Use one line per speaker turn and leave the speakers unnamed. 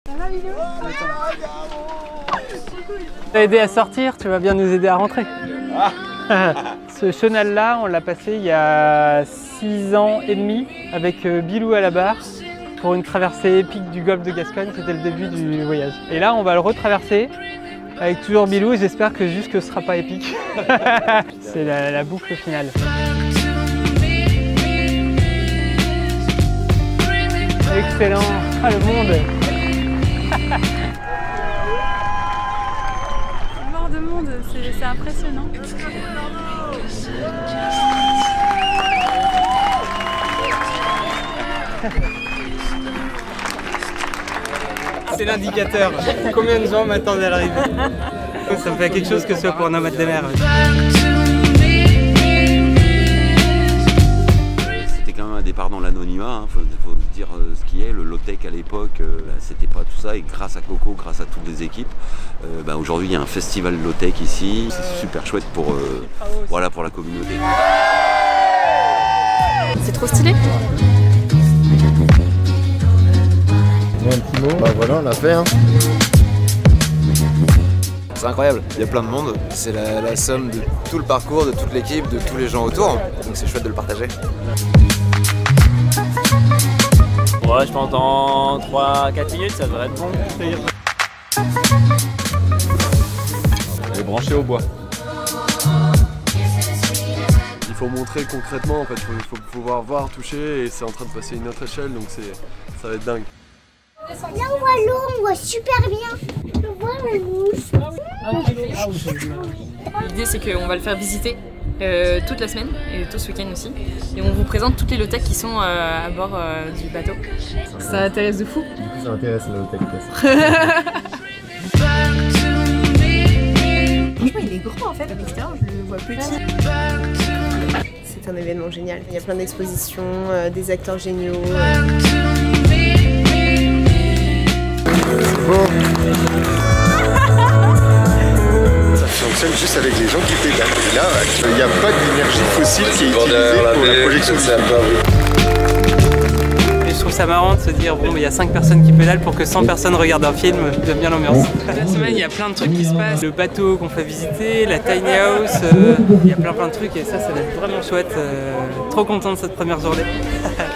Ça va, Bilou?
Tu as aidé à sortir, tu vas bien nous aider à rentrer. Ce chenal-là, on l'a passé il y a 6 ans et demi avec Bilou à la barre pour une traversée épique du golfe de Gascogne. C'était le début du voyage. Et là, on va le retraverser avec toujours Bilou et j'espère que juste que ce sera pas épique. C'est la boucle finale. Excellent. Ah, le monde.
Mort de monde, c'est impressionnant.
C'est l'indicateur. Combien de gens m'attendent à l'arrivée? Ça me fait quelque chose que ce soit pour un nomade des mers.
C'était quand même un départ dans l'anonymat, hein. Faut dire ce qui est. Le low-tech à l'époque, c'était pas tout ça. Et grâce à Coco, grâce à toutes les équipes, aujourd'hui il y a un festival low-tech ici. C'est super chouette pour, voilà, pour la communauté.
C'est trop stylé.
Un petit mot. Bah voilà, on l'a fait. Hein.
C'est incroyable, il y a plein de monde, c'est la somme de tout le parcours, de toute l'équipe, de tous les gens autour, donc c'est chouette de le partager.
Ouais, je pense en 3-4 minutes, ça devrait être bon.
On est branché au bois.
Il faut montrer concrètement, en fait, il faut pouvoir voir, toucher, et c'est en train de passer à une autre échelle, donc ça va être dingue.
Là on voit l'eau, on voit super bien. On voit la mousse.
L'idée c'est qu'on va le faire visiter toute la semaine et tout ce week-end aussi. Et on vous présente toutes les low-tech qui sont à bord du bateau. Ça intéresse de fou.
Du coup ça intéresse la low-tech.
Franchement il est grand en fait, à l'extérieur je le vois petit. C'est un événement génial, il y a plein d'expositions, des acteurs géniaux.
Ça fonctionne juste avec les gens qui pédalent. Et là, il n'y a pas d'énergie fossile qui est utilisée pour la projection.
Et je trouve ça marrant de se dire, bon, il y a 5 personnes qui pédalent pour que 100 personnes regardent un film. J'aime bien l'ambiance. Cette semaine, il y a plein de trucs qui se passent. Le bateau qu'on fait visiter, la tiny house, il y a plein de trucs et ça va être vraiment chouette. Trop content de cette première journée.